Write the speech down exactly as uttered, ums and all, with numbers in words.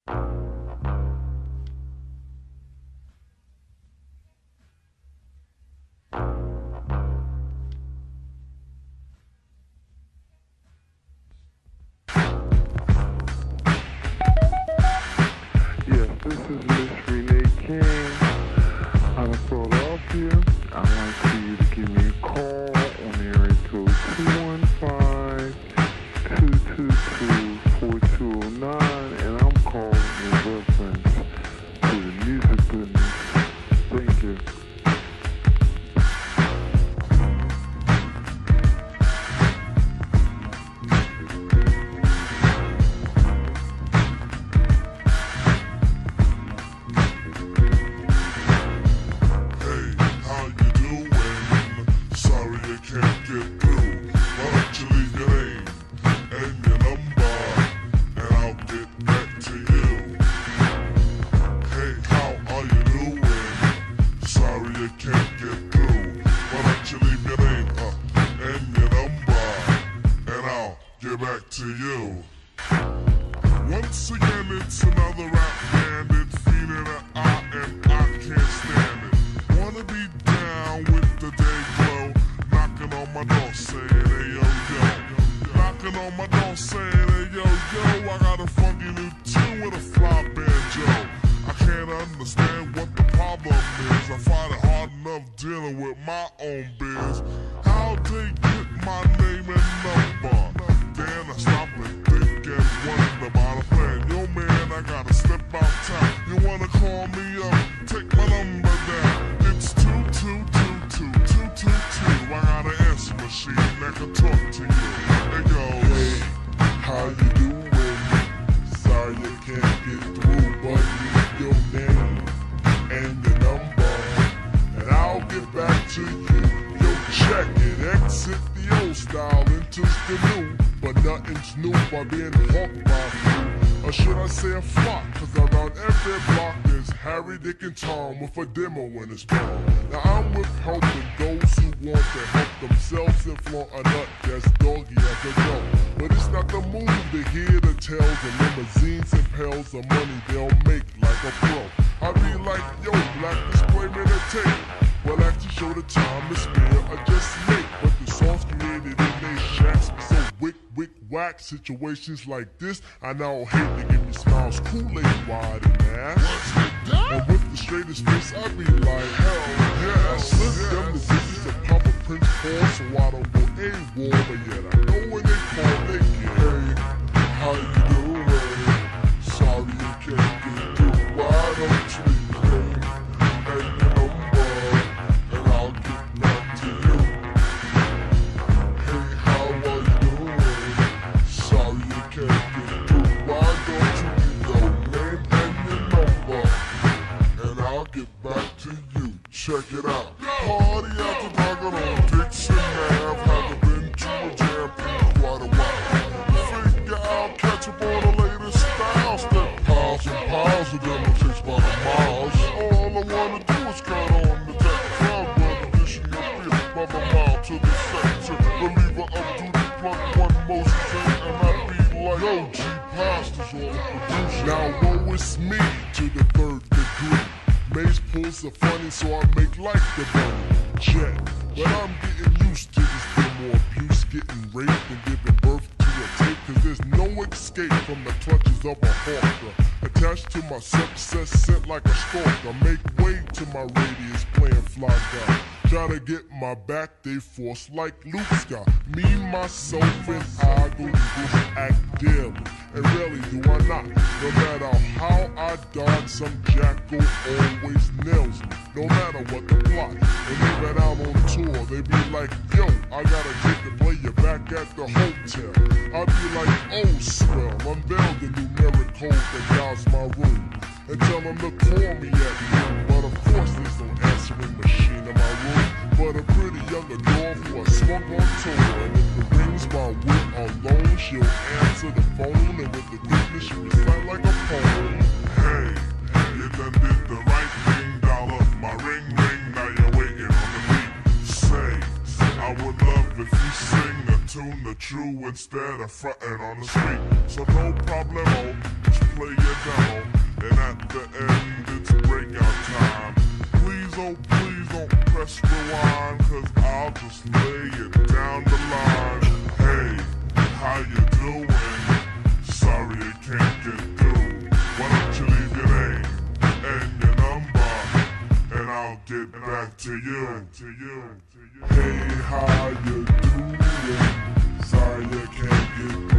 Yes, this is Miss Renee King out of Philadelphia. I'd like for you to give me a call on the area code two one five, two two two, four two zero nine, and I'm calling in reference to the music business. Thank you. Back to you. Once again, it's another rap bandit feeling an eye and I can't stand it. Wanna be down with the day glow, knocking on my door saying, hey yo yo. Knocking on my door saying, hey yo yo. I got a funky new tune with a fly banjo. I can't understand what the problem is. I find it hard enough dealing with my own biz. How'd they get my name and number? Then I stop and think and wonder about a plan. Yo man, I gotta step out town. You wanna call me up? Take my number down. It's two two two two two two two. I got an answer machine that can talk to you. It goes, hey, how you doing? Sorry you can't get through, but leave your name and your number, and I'll get back to you. Yo, check it, exit the old style, enters the new. But nothing's new by being hawked by a few. Or should I say a flock? Cause around every block there's Harry, Dick, and Tom with a demo in his palm. Now I'm with helping those who want to help themselves and flaunt a nut that's doggy as a dog. But it's not the move to hear the tales of limousines and pails of money they'll make like a pro. I be like, yo, black display man a tape. Well, actually show the time to spare or just make. But the songs created in they shacks be so wick, wick, whack. Situations like this, I now hate to give me smiles, Kool-Aid wide and ass. And with the straightest face, I be like, hell yeah. I slip them the digits of Papa Prince Paul, so I don't go AWOL. But yet I know when they call, they get, hey, how you doing? Sorry you can't get through. Why don't you leave your name and your number, and I'll get back to you. Hey, how are you doing? Sorry you can't get through. Why don't you leave your name and your number, and I'll get back to you. Check it out. Party after dark on Dixon Ave. Haven't been to a jam in quite a while. Figure out, catch up on the latest styles. Step piles and piles of them will takes by the miles. All I wanna do is count on the deck crowd, brother. Dishing your beer by the mile to the sector. Believer of duty, plug one most thing, and I be like, yo, G Pastors all the producer. Now woe is me to the third degree. Maze pulls are funny, so I make like the bunny jet. But I'm getting used to this demo abuse, getting raped and giving birth to a tape. Cause there's no escape from the clutches of a hawker. Attached to my success, sent like a stalker. Make way to my radius, playing fly guy. Try to get my back, they force like Luke Scott. Me, myself, and I go through this act daily. And rarely do I not. No matter how I dodge, some jackal always nails me. No matter what the plot. And even out on tour, they be like, yo, I got a ticket to play you back at the hotel. I be like, oh swell, unveil the numeric code that dials my room. And tell them to call me at noon. But of course there's no answering machine in my room. But a pretty young adore who I swung on tour. And if the rings my wit alone, she'll answer the phone. And with the quickness she recite like a poem. Hey, you done did the right thing, dollar. My ring ring, now you're waiting on the beat. Say, I would love if you sing a tune the true instead of frontin' on the street. So no problemo, just play your demo. get back to you. Hey, how you doing? Sorry I can't get